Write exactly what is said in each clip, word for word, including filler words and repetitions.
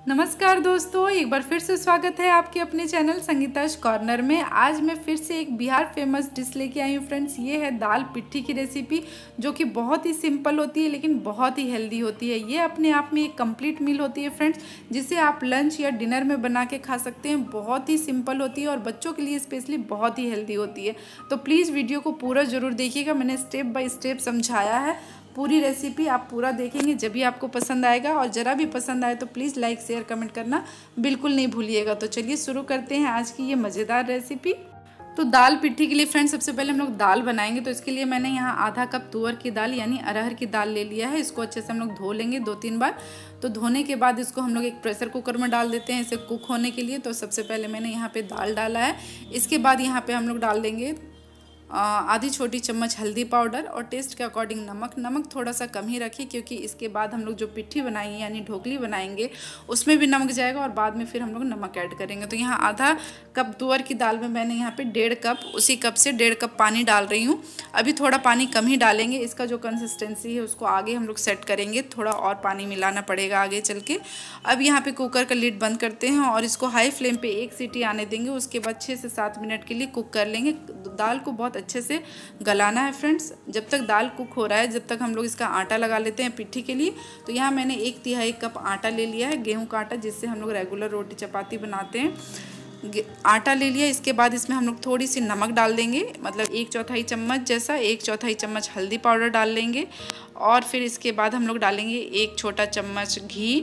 नमस्कार दोस्तों, एक बार फिर से स्वागत है आपके अपने चैनल संगीताज कॉर्नर में। आज मैं फिर से एक बिहार फेमस डिश लेके आई हूँ फ्रेंड्स। ये है दाल पिट्ठी की रेसिपी, जो कि बहुत ही सिंपल होती है लेकिन बहुत ही हेल्दी होती है। ये अपने आप में एक कंप्लीट मील होती है फ्रेंड्स, जिसे आप लंच या डिनर में बना के खा सकते हैं। बहुत ही सिंपल होती है और बच्चों के लिए स्पेशली बहुत ही हेल्दी होती है। तो प्लीज़ वीडियो को पूरा ज़रूर देखिएगा। मैंने स्टेप बाय स्टेप समझाया है पूरी रेसिपी, आप पूरा देखेंगे जब भी आपको पसंद आएगा। और ज़रा भी पसंद आए तो प्लीज़ लाइक शेयर कमेंट करना बिल्कुल नहीं भूलिएगा। तो चलिए शुरू करते हैं आज की ये मज़ेदार रेसिपी। तो दाल पिट्ठी के लिए फ्रेंड्स सबसे पहले हम लोग दाल बनाएंगे। तो इसके लिए मैंने यहाँ आधा कप तुअर की दाल यानी अरहर की दाल ले लिया है। इसको अच्छे से हम लोग धो लेंगे दो तीन बार। तो धोने के बाद इसको हम लोग एक प्रेशर कुकर में डाल देते हैं इसे कुक होने के लिए। तो सबसे पहले मैंने यहाँ पे दाल डाला है। इसके बाद यहाँ पे हम लोग डाल देंगे आधी छोटी चम्मच हल्दी पाउडर और टेस्ट के अकॉर्डिंग नमक। नमक थोड़ा सा कम ही रखिए, क्योंकि इसके बाद हम लोग जो पिट्ठी बनाएंगे यानी ढोकली बनाएंगे उसमें भी नमक जाएगा और बाद में फिर हम लोग नमक ऐड करेंगे। तो यहाँ आधा कप तुअर की दाल में मैंने यहाँ पे डेढ़ कप, उसी कप से डेढ़ कप पानी डाल रही हूँ। अभी थोड़ा पानी कम ही डालेंगे, इसका जो कंसिस्टेंसी है उसको आगे हम लोग सेट करेंगे। थोड़ा और पानी मिलाना पड़ेगा आगे चल के। अब यहाँ पे कुकर का लिड बंद करते हैं और इसको हाई फ्लेम पे एक सीटी आने देंगे। उसके बाद छः से सात मिनट के लिए कुक कर लेंगे। दाल को बहुत अच्छे से गलाना है फ्रेंड्स। जब तक दाल कुक हो रहा है जब तक हम लोग इसका आटा लगा लेते हैं पिट्ठी के लिए। तो यहाँ मैंने एक तिहाई कप आटा ले लिया है, गेहूं का आटा, जिससे हम लोग रेगुलर रोटी चपाती बनाते हैं। आटा ले लिया। इसके बाद इसमें हम लोग थोड़ी सी नमक डाल देंगे, मतलब एक चौथाई चम्मच जैसा, एक चौथाई चम्मच हल्दी पाउडर डाल लेंगे। और फिर इसके बाद हम लोग डालेंगे एक छोटा चम्मच घी।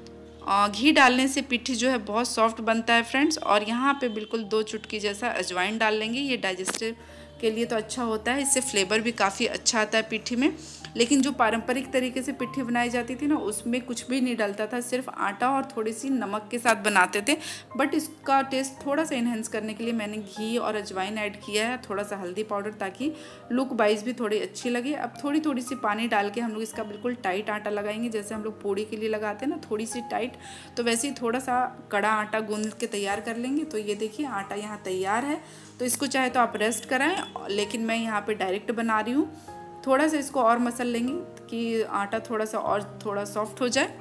घी डालने से पिट्ठी जो है बहुत सॉफ्ट बनता है फ्रेंड्स। और यहाँ पे बिल्कुल दो चुटकी जैसा अजवाइन डाल लेंगे। ये डाइजेस्टिव के लिए तो अच्छा होता है, इससे फ्लेवर भी काफ़ी अच्छा आता है पिट्ठी में। लेकिन जो पारंपरिक तरीके से पिट्ठी बनाई जाती थी ना, उसमें कुछ भी नहीं डलता था, सिर्फ आटा और थोड़ी सी नमक के साथ बनाते थे। बट इसका टेस्ट थोड़ा सा इन्हेंस करने के लिए मैंने घी और अजवाइन ऐड किया है, थोड़ा सा हल्दी पाउडर, ताकि लुक वाइज भी थोड़ी अच्छी लगे। अब थोड़ी थोड़ी सी पानी डाल के हम लोग इसका बिल्कुल टाइट आटा लगाएंगे, जैसे हम लोग पूड़ी के लिए लगाते हैं ना, थोड़ी सी टाइट। तो वैसे ही थोड़ा सा कड़ा आटा गूंद के तैयार कर लेंगे। तो ये देखिए आटा यहाँ तैयार है। तो इसको चाहे तो आप रेस्ट कराएं, लेकिन मैं यहाँ पे डायरेक्ट बना रही हूँ। थोड़ा सा इसको और मसल लेंगे कि आटा थोड़ा सा और थोड़ा सॉफ्ट हो जाए।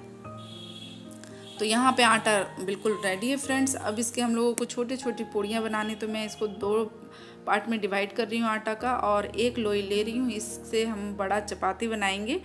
तो यहाँ पे आटा बिल्कुल रेडी है फ्रेंड्स। अब इसके हम लोगों को छोटी छोटी पूड़ियाँ बनानी, तो मैं इसको दो पार्ट में डिवाइड कर रही हूँ आटा का, और एक लोई ले रही हूँ। इससे हम बड़ा चपाती बनाएंगे।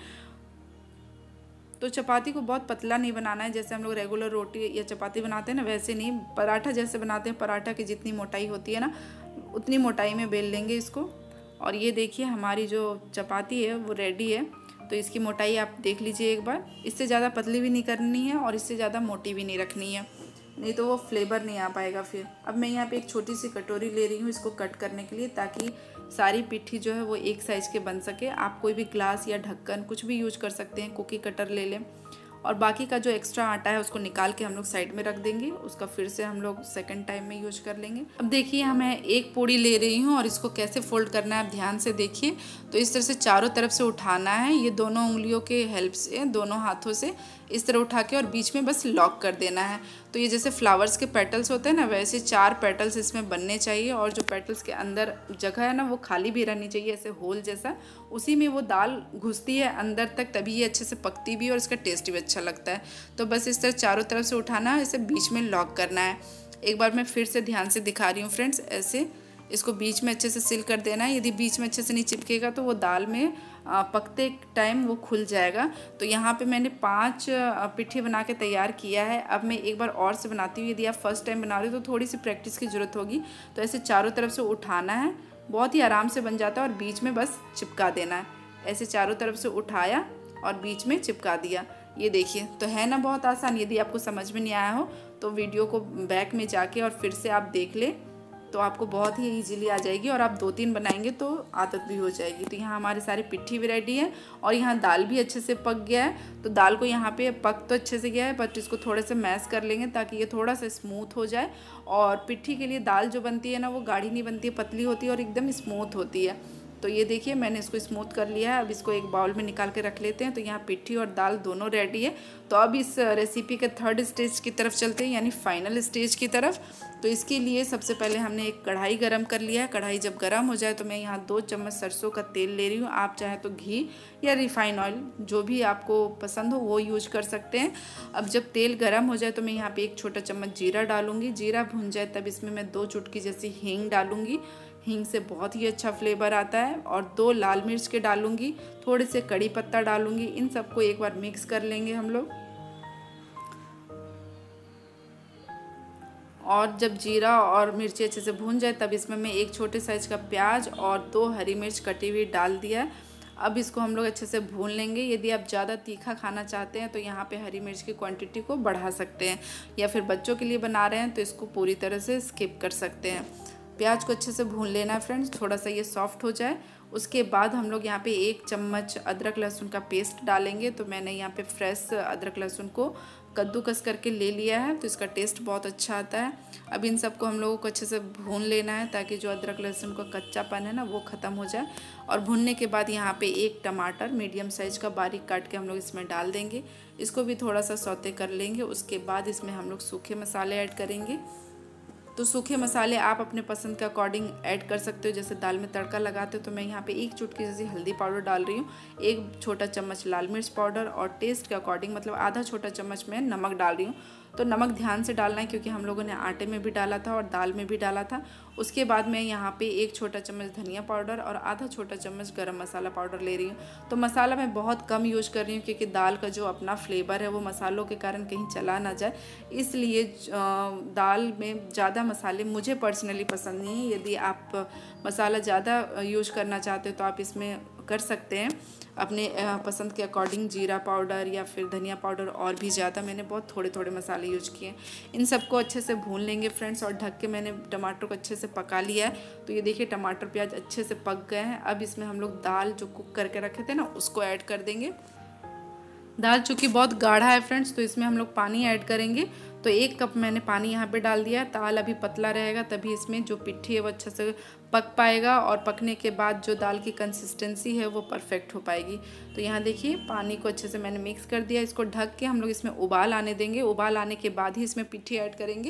तो चपाती को बहुत पतला नहीं बनाना है, जैसे हम लोग रेगुलर रोटी या चपाती बनाते हैं ना, वैसे नहीं, पराठा जैसे बनाते हैं। पराठा की जितनी मोटाई होती है ना, उतनी मोटाई में बेल लेंगे इसको। और ये देखिए हमारी जो चपाती है वो रेडी है। तो इसकी मोटाई आप देख लीजिए एक बार। इससे ज़्यादा पतली भी नहीं करनी है और इससे ज़्यादा मोटी भी नहीं रखनी है, नहीं तो वो फ्लेवर नहीं आ पाएगा फिर। अब मैं यहाँ पे एक छोटी सी कटोरी ले रही हूँ इसको कट करने के लिए, ताकि सारी पिट्ठी जो है वो एक साइज़ के बन सके। आप कोई भी ग्लास या ढक्कन कुछ भी यूज कर सकते हैं, कुकी कटर ले लें। और बाकी का जो एक्स्ट्रा आटा है उसको निकाल के हम लोग साइड में रख देंगे, उसका फिर से हम लोग सेकंड टाइम में यूज कर लेंगे। अब देखिए मैं एक पूड़ी ले रही हूँ और इसको कैसे फोल्ड करना है आप ध्यान से देखिए। तो इस तरह से चारों तरफ से उठाना है, ये दोनों उंगलियों के हेल्प से, दोनों हाथों से इस तरह उठा के, और बीच में बस लॉक कर देना है। तो ये जैसे फ्लावर्स के पेटल्स होते हैं ना, वैसे चार पेटल्स इसमें बनने चाहिए। और जो पेटल्स के अंदर जगह है ना, वो खाली भी रहनी चाहिए, ऐसे होल जैसा। उसी में वो दाल घुसती है अंदर तक, तभी ये अच्छे से पकती भी और इसका टेस्ट भी अच्छा लगता है। तो बस इस तरह चारों तरफ से उठाना है, इसे बीच में लॉक करना है। एक बार मैं फिर से ध्यान से दिखा रही हूँ फ्रेंड्स, ऐसे इसको बीच में अच्छे से सील कर देना है। यदि बीच में अच्छे से नहीं चिपकेगा तो वो दाल में पकते टाइम वो खुल जाएगा। तो यहाँ पे मैंने पांच पिट्ठी बना के तैयार किया है। अब मैं एक बार और से बनाती हूँ। यदि आप फर्स्ट टाइम बना रहे हो तो थोड़ी सी प्रैक्टिस की ज़रूरत होगी। तो ऐसे चारों तरफ से उठाना है, बहुत ही आराम से बन जाता है, और बीच में बस चिपका देना है। ऐसे चारों तरफ से उठाया और बीच में चिपका दिया। ये देखिए, तो है ना बहुत आसान। यदि आपको समझ में नहीं आया हो तो वीडियो को बैक में जाके और फिर से आप देख ले, तो आपको बहुत ही इजीली आ जाएगी। और आप दो तीन बनाएंगे तो आदत भी हो जाएगी। तो यहाँ हमारे सारे पिट्ठी भी रेडी है और यहाँ दाल भी अच्छे से पक गया है। तो दाल को यहाँ पे पक तो अच्छे से गया है, बट इसको थोड़े से मैश कर लेंगे ताकि ये थोड़ा सा स्मूथ हो जाए। और पिट्ठी के लिए दाल जो बनती है ना, वो गाढ़ी नहीं बनती है, पतली होती है और एकदम स्मूथ होती है। तो ये देखिए मैंने इसको स्मूथ कर लिया है। अब इसको एक बाउल में निकाल के रख लेते हैं। तो यहाँ पिट्ठी और दाल दोनों रेडी है। तो अब इस रेसिपी के थर्ड स्टेज की तरफ चलते हैं, यानी फाइनल स्टेज की तरफ। तो इसके लिए सबसे पहले हमने एक कढ़ाई गरम कर लिया है। कढ़ाई जब गरम हो जाए तो मैं यहाँ दो चम्मच सरसों का तेल ले रही हूँ। आप चाहे तो घी या रिफाइन ऑयल जो भी आपको पसंद हो वो यूज कर सकते हैं। अब जब तेल गरम हो जाए तो मैं यहाँ पे एक छोटा चम्मच जीरा डालूंगी। जीरा भुन जाए तब इसमें मैं दो चुटकी जैसी हींग डालूंगी। हींग से बहुत ही अच्छा फ्लेवर आता है। और दो लाल मिर्च के डालूंगी, थोड़े से कड़ी पत्ता डालूंगी। इन सबको एक बार मिक्स कर लेंगे हम लोग। और जब जीरा और मिर्ची अच्छे से भून जाए तब इसमें मैं एक छोटे साइज का प्याज और दो हरी मिर्च कटी हुई डाल दिया है। अब इसको हम लोग अच्छे से भून लेंगे। यदि आप ज़्यादा तीखा खाना चाहते हैं तो यहाँ पे हरी मिर्च की क्वांटिटी को बढ़ा सकते हैं, या फिर बच्चों के लिए बना रहे हैं तो इसको पूरी तरह से स्किप कर सकते हैं। प्याज को अच्छे से भून लेना है फ्रेंड्स, थोड़ा सा ये सॉफ्ट हो जाए। उसके बाद हम लोग यहाँ पे एक चम्मच अदरक लहसुन का पेस्ट डालेंगे। तो मैंने यहाँ पे फ्रेश अदरक लहसुन को कद्दूकस करके ले लिया है, तो इसका टेस्ट बहुत अच्छा आता है। अब इन सबको हम लोगों को अच्छे से भून लेना है ताकि जो अदरक लहसुन का कच्चापन है ना वो ख़त्म हो जाए। और भूनने के बाद यहाँ पे एक टमाटर मीडियम साइज़ का बारीक काट के हम लोग इसमें डाल देंगे। इसको भी थोड़ा सा सौते कर लेंगे। उसके बाद इसमें हम लोग सूखे मसाले ऐड करेंगे। तो सूखे मसाले आप अपने पसंद के अकॉर्डिंग ऐड कर सकते हो। जैसे दाल में तड़का लगाते हो तो मैं यहाँ पे एक चुटकी जैसी हल्दी पाउडर डाल रही हूँ, एक छोटा चम्मच लाल मिर्च पाउडर और टेस्ट के अकॉर्डिंग मतलब आधा छोटा चम्मच मैं नमक डाल रही हूँ। तो नमक ध्यान से डालना है क्योंकि हम लोगों ने आटे में भी डाला था और दाल में भी डाला था। उसके बाद मैं यहाँ पे एक छोटा चम्मच धनिया पाउडर और आधा छोटा चम्मच गरम मसाला पाउडर ले रही हूँ। तो मसाला मैं बहुत कम यूज कर रही हूँ क्योंकि दाल का जो अपना फ्लेवर है वो मसालों के कारण कहीं चला ना जाए, इसलिए दाल में ज़्यादा मसाले मुझे पर्सनली पसंद नहीं है। यदि आप मसाला ज़्यादा यूज करना चाहते हो तो आप इसमें कर सकते हैं अपने पसंद के अकॉर्डिंग, जीरा पाउडर या फिर धनिया पाउडर और भी ज़्यादा। मैंने बहुत थोड़े थोड़े मसाले यूज किए। इन सबको अच्छे से भून लेंगे फ्रेंड्स। और ढक के मैंने टमाटर को अच्छे से पका लिया है। तो ये देखिए टमाटर प्याज अच्छे से पक गए हैं। अब इसमें हम लोग दाल जो कुक करके रखे थे ना उसको ऐड कर देंगे। दाल चूँकि बहुत गाढ़ा है फ्रेंड्स तो इसमें हम लोग पानी ऐड करेंगे। तो एक कप मैंने पानी यहाँ पे डाल दिया है। दाल अभी पतला रहेगा तभी इसमें जो पिट्ठी है वो अच्छे से पक पाएगा और पकने के बाद जो दाल की कंसिस्टेंसी है वो परफेक्ट हो पाएगी। तो यहाँ देखिए पानी को अच्छे से मैंने मिक्स कर दिया। इसको ढक के हम लोग इसमें उबाल आने देंगे। उबाल आने के बाद ही इसमें पिट्ठी ऐड करेंगे,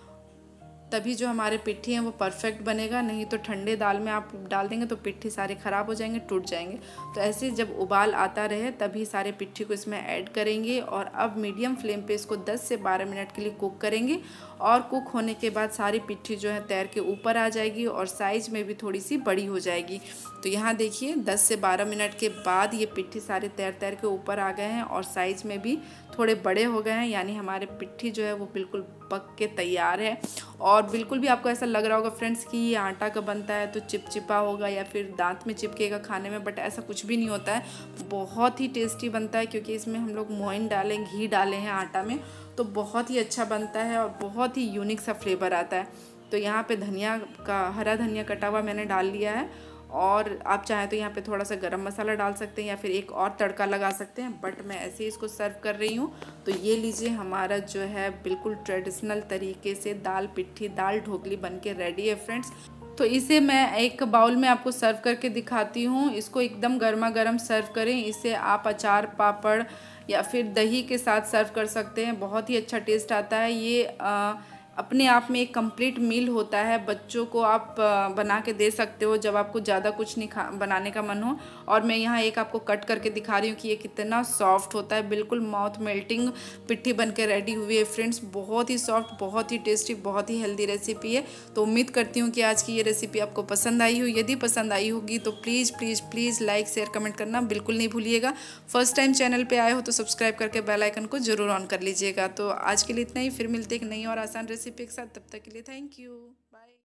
तभी जो हमारे पिट्ठी हैं वो परफेक्ट बनेगा। नहीं तो ठंडे दाल में आप डाल देंगे तो पिट्ठी सारे ख़राब हो जाएंगे, टूट जाएंगे। तो ऐसे जब उबाल आता रहे तभी सारे पिट्ठी को इसमें ऐड करेंगे। और अब मीडियम फ्लेम पे इसको दस से बारह मिनट के लिए कुक करेंगे। और कुक होने के बाद सारी पिट्ठी जो है तैर के ऊपर आ जाएगी और साइज़ में भी थोड़ी सी बड़ी हो जाएगी। तो यहाँ देखिए दस से बारह मिनट के बाद ये पिट्ठी सारे तैर तैर के ऊपर आ गए हैं और साइज़ में भी थोड़े बड़े हो गए हैं, यानी हमारे पिट्ठी जो है वो बिल्कुल पक के तैयार है। और बिल्कुल भी आपको ऐसा लग रहा होगा फ्रेंड्स कि ये आटा का बनता है तो चिपचिपा होगा या फिर दांत में चिपकेगा खाने में, बट ऐसा कुछ भी नहीं होता है। बहुत ही टेस्टी बनता है क्योंकि इसमें हम लोग मोइन डालें, घी डाले हैं आटा में, तो बहुत ही अच्छा बनता है और बहुत ही यूनिक सा फ्लेवर आता है। तो यहाँ पे धनिया का हरा धनिया कटा हुआ मैंने डाल लिया है। और आप चाहें तो यहाँ पे थोड़ा सा गरम मसाला डाल सकते हैं या फिर एक और तड़का लगा सकते हैं, बट मैं ऐसे ही इसको सर्व कर रही हूँ। तो ये लीजिए हमारा जो है बिल्कुल ट्रेडिशनल तरीके से दाल पिट्ठी, दाल ढोकली बन के रेडी है फ्रेंड्स। तो इसे मैं एक बाउल में आपको सर्व करके दिखाती हूँ। इसको एकदम गर्मा गर्म सर्व करें। इसे आप अचार, पापड़ या फिर दही के साथ सर्व कर सकते हैं। बहुत ही अच्छा टेस्ट आता है। ये आ, अपने आप में एक कंप्लीट मील होता है। बच्चों को आप बना के दे सकते हो जब आपको ज़्यादा कुछ नहीं खा बनाने का मन हो। और मैं यहाँ एक आपको कट करके दिखा रही हूँ कि ये कितना सॉफ्ट होता है। बिल्कुल माउथ मेल्टिंग पिट्ठी बन के रेडी हुई है फ्रेंड्स। बहुत ही सॉफ्ट, बहुत ही टेस्टी, बहुत ही हेल्दी रेसिपी है। तो उम्मीद करती हूँ कि आज की ये रेसिपी आपको पसंद आई हो। यदि पसंद आई होगी तो please please please like, share, comment करना बिल्कुल नहीं भूलिएगा। फर्स्ट टाइम चैनल पर आए हो तो सब्सक्राइब करके बेल आइकन को जरूर ऑन कर लीजिएगा। तो आज के लिए इतना ही, फिर मिलते एक नई और आसान रेसिपी के साथ। तब तक के लिए थैंक यू, बाय।